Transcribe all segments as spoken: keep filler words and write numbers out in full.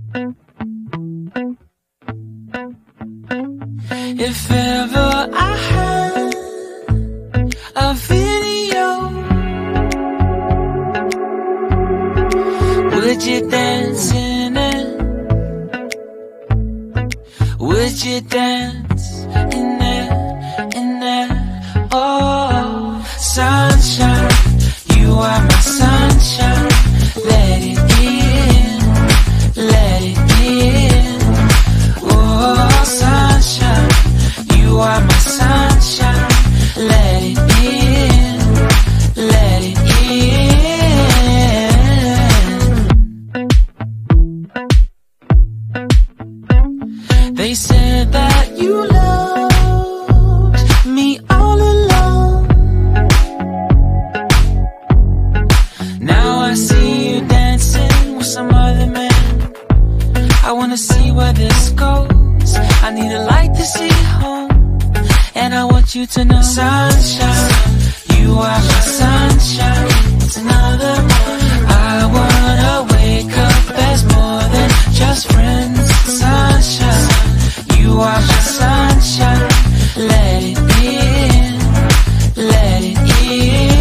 If ever I had a video, would you dance in it? Would you dance in it, in it? Oh, sunshine, you are my sunshine. Let it in, let it in. Oh, sunshine, you are my sunshine. Let it in, let it in. They said that you loved me all along. Now I see you dancing with some other man. I wanna see where this goes. I need a light to see home, and I want you to know, sunshine, you are my sunshine. It's another one. I wanna wake up as more than just friends. Sunshine, you are my sunshine. Let it in, let it in.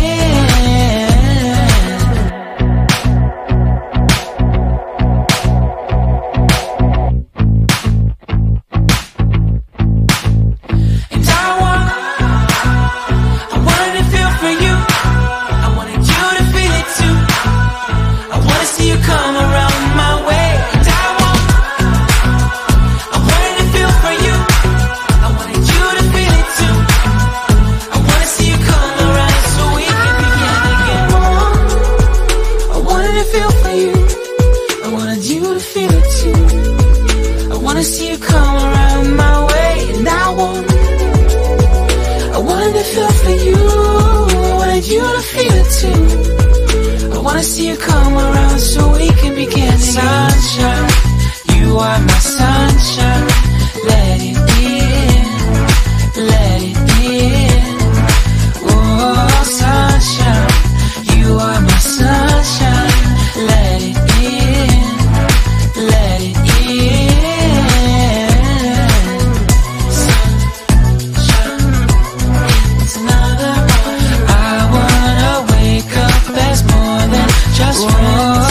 And I want, I wanted to feel for you. I wanted you to feel it too. I wanna see you come around my way. And I want, I wanted to feel for you. I wanted you to feel it too. I wanna see you come around so we can begin again. I wanted to feel for you. I wanted you to feel it too. I wanna see you come around my way. And I want, I wanted to feel for you. I wanted you to feel it too. I wanna see you come around so we can begin again. Sunshine, you are my sunshine. Let it in, let it in. Oh, sunshine, you are my sunshine. Let it in, let it in. Sunshine, it's another one. I wanna wake up as more than just friends.